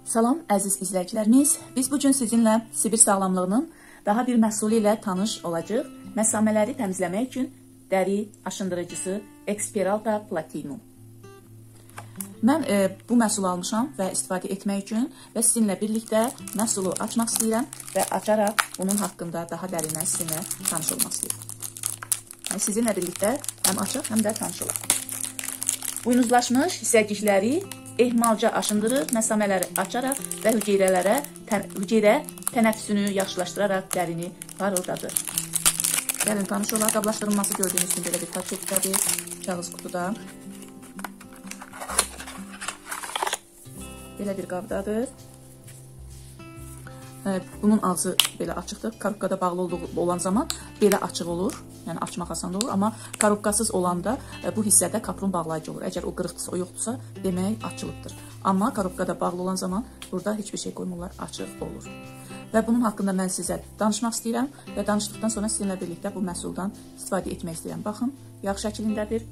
Salam əziz izləyicilərimiz, biz bugün sizinlə Sibir sağlamlığının daha bir məhsulu ilə tanış olacaq. Məsamələri təmizləmək üçün dəri aşındırıcısı Experalta Platinum. Mən bu məhsulu almışam və istifadə etmək üçün və sizinlə birlikdə məhsulu açmaq istəyirəm və açaraq bunun haqqında daha dərindən sizinlə tanış olmaq istəyirəm. Sizinlə birlikdə həm açıq, həm də tanış olaq. Buynuzlaşmış hissəcikləri ehmalca aşındırır, məsamələri açaraq və hüceyrə tənəffüsünü yaxşılaşdıraraq dərini parıldadır. Gəlin tanış olaq, qablaşdırılması gördüyünüz kimi belə bir paketdədir, kağız qutuda. Belə bir qabdadır. Bunun ağzı belə açıqdır. Korobkada bağlı olan zaman belə açıq olur. Yəni açmaq asan olur. Amma korobkasız olanda bu hissədə kaprun bağlayıcı olur. Əgər o qırıqdırsa, o yoxdursa, demək açılıbdır. Amma korobkada bağlı olan zaman burada heç bir şey qoymurlar, açıq olur. Və bunun haqqında mən sizə danışmaq istəyirəm və danışdıqdan sonra sizinlə birlikdə bu məhsuldan istifadə etmək istəyirəm. Baxın, yağ şəklindədir.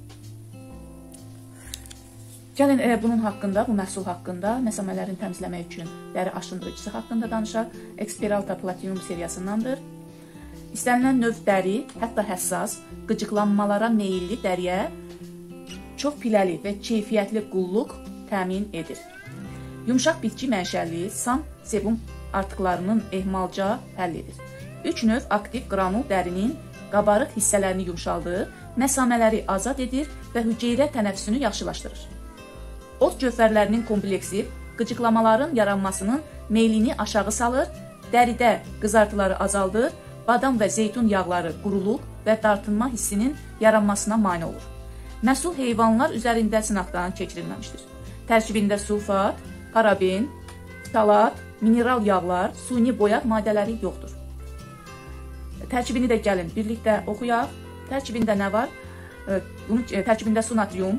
Gəlin bunun haqqında, bu məhsul haqqında, məsamələrini təmizləmək üçün dəri aşındırıcısı haqqında danışaq. Experalta Platinum seriyasındandır. İstənilən növ dəri, hətta həssas, qıcıqlanmalara meyilli dəriyə çox piləli və keyfiyyətli qulluq təmin edir. Yumşaq bitki mənşəli sam sebum artıqlarının ehmalca həll edir. 3 növ aktiv qranul dərinin qabarıq hissələrini yumşaldır, məsamələri azad edir və hüceyrə tənəffüsünü yaxşılaşdırır. Ot cövhərlərinin kompleksi qıcıqlamaların yaranmasının meylini aşağı salır, dəridə qızartıları azaldır, badam və zeytun yağları quruluq və dartınma hissinin yaranmasına mane olur. Məhsul heyvanlar üzərində sınaqdan keçirilməmişdir. Tərkibində sulfat, paraben, ftalat, mineral yağlar, suni boyaq maddələri yoxdur. Tərkibini də gəlin birlikdə oxuyaq. Tərkibində nə var? Bunun tərkibində su natrium,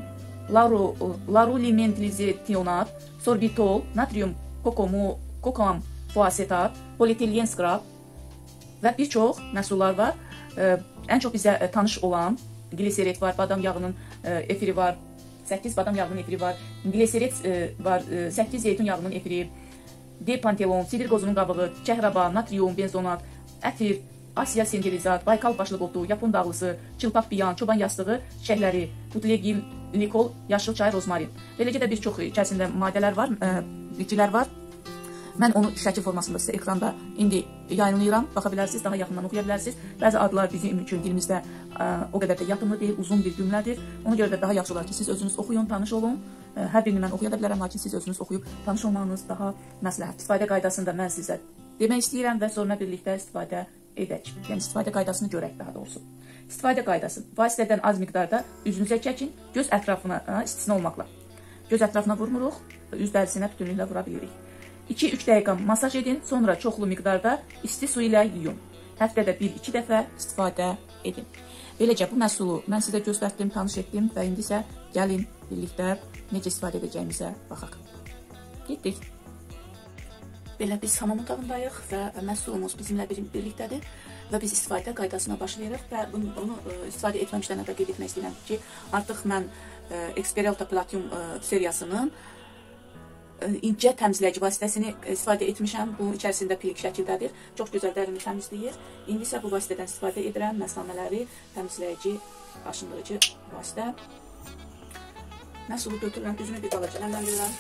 larulimentlizionat, sorbitol, natrium kokoam fuasetat, polietilen skrab və bir çox məhsullar var. Ən çox bizə tanış olan gliseret var, badam yağının efiri var, 8 badam yağının efiri var, gliseret var, 8 zeytun yağının efiri, D-pantelon, sidir qozunun qabığı, kəhraba, natrium, benzonat, ətir, Asiya sendelizat, Baykal başlıq otu, Yapon dağlısı, çılpaq biyan, çoban yastığı, çiçəkləri, butlegimlikol, yaşıl çay, rozmarin. Beləcə də bir çox içərisində maddələr var, bitkilər var. Mən onu şəkil formasında sizə ekranda indi yayınlayıram. Baxa bilərsiniz, daha yaxından oxuya bilərsiniz. Bəzi adlar bizim üçün dilimizdə o qədər də yatımlı deyil, uzun bir cümlədir. Ona görə də daha yaxşı olar ki, siz özünüz oxuyun, tanış olun. Hər birini mən oxuya da bilərəm, lakin siz özünüz oxuyub tanış olmanız daha məsləhət. İstifadə qaydasını da mən sizə demək istəyirəm və sonra birlikdə istifadə edək. Yəni istifadə qaydasını görək daha doğrusu. İstifadə qaydası. Vasitədən az miqdarda üzünüzə çəkin, göz ətrafına istisna olmaqla. Göz ətrafına vurmuruq, üz dərisinə bütünlüklə vura bilirik. 2-3 dəqiqə masaj edin, sonra çoxlu miqdarda isti su ilə yuyun. Həftədə 1-2 dəfə istifadə edin. Beləcə bu məhsulu mən sizə göstərdim, tanış etdim və indi isə gəlin birlikdə necə istifadə edəcəyimizə baxaq. Getdik. Belə biz hamam otağındayıq və məhsulumuz bizimlə birlikdədir və biz istifadə qaydasına başlayırıq və bunu istifadə etməmişdən əvvəl qeyd etmək istəyirəm ki, artıq mən Experalta Platinum seriyasının incə təmizləyici vasitəsini istifadə etmişəm. Bunun içərisində pilik şəkildədir. Çox gözəl dərini təmizləyir. İndi isə bu vasitədən istifadə edirəm. Məsamələri təmizləyici, aşındırıcı vasitə. Məhsulu götürürəm, üzünü bir balaca nəmləndirirəm.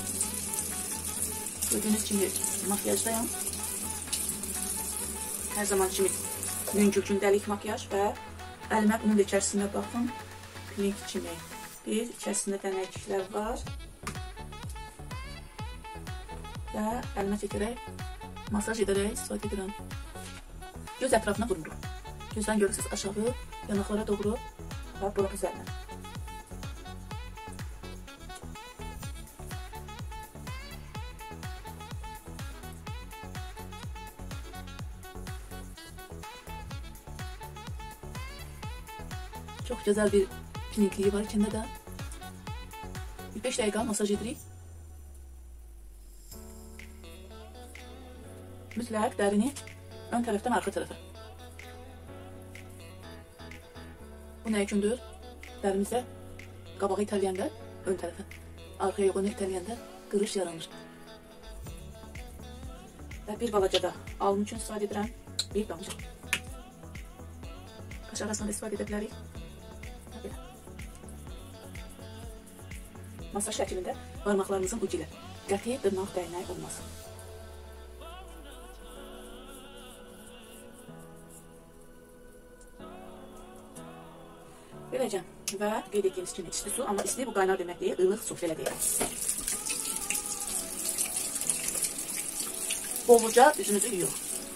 Gördüyünüz kimi makyajdayam. Hər zaman kimi yüngül-gündəlik makyaj və əlimə bunun içərisində baxın. Pilik kimi bir, içərisində dənəkliklər var. Və əlimə çəkərək, masaj edərək istifadə edirəm. Göz ətrafına vurmuruq. Gözdən görürsünüz aşağı, yanaqlara doğru və buraq üzərinə. Çox gözəl bir pinikliyi var içində də. 5 dəqiqə masaj edirik. Mütləq dərini ön tərəfdən arxa tərəfə. Bu nə üçündür? Dərimizdə qabağı itələyəndə ön tərəfə, arxaya yoğunu itələyəndə qırış yaranır. Və bir balaca da alım üçün istifadə edirəm. Bir damcı. Qaş arasında istifadə edə bilərik. Belə. Masaj şəklində barmaqlarımızın ucu ilə. Qəti dırnaq dəymək olmaz. Beləcə. Və qeyd etdiyimiz kimi isti su, amma isti bu qaynar demək deyil, ılıq su belə deyək. Bolca üzünüzü yuyun.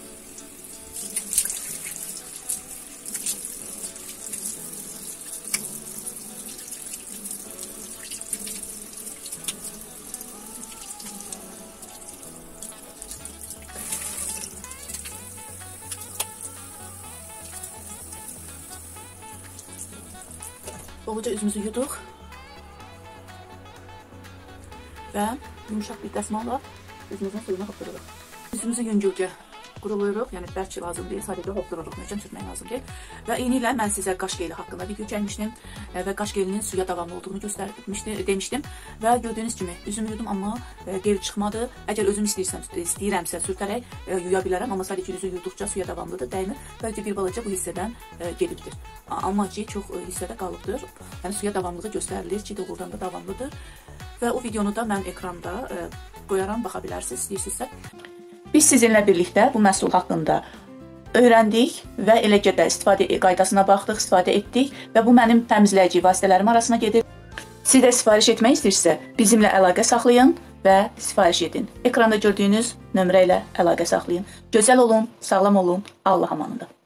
Bolca üzümüzü yuduq və yumuşaq bir dəsmalla üzümüzün suyunu hopdururuq. Üzümüzü yüngülcə quruluruq, yəni bəlkə lazım deyil, sadəcə hopdururuq, möhkəm sürmək lazım deyil. Və eyni ilə mən sizə qaş geli haqqında video çəkmişdim və qaş gelinin suya davamlı olduğunu demişdim və gördüyünüz kimi üzümü yudum, amma geri çıxmadı. Əgər özüm istəyirəmsə sürtərək yuya bilərəm, amma sadəcə üzü yuduqca suya davamlıdır, dəymir. Bəlkə bir balaca bu hissədən gedibdir. Amma ki, çox hissədə qalıbdır. Yəni suya davamlığı göstərilir ki, doğrudan da davamlıdır. Və o videonu da mən ekranda qoyaram, baxa bilərsiniz, istəyirsinizsə. Biz sizinlə birlikdə bu məhsul haqqında öyrəndik və eləcə də istifadə qaydasına baxdıq, istifadə etdik və bu mənim təmizləyici vasitələrim arasına gedir. Siz də sifariş etmək istəyirsə, bizimlə əlaqə saxlayın və sifariş edin. Ekranda gördüyünüz nömrə ilə əlaqə saxlayın. Gözəl olun, sağlam olun, Allah amanında.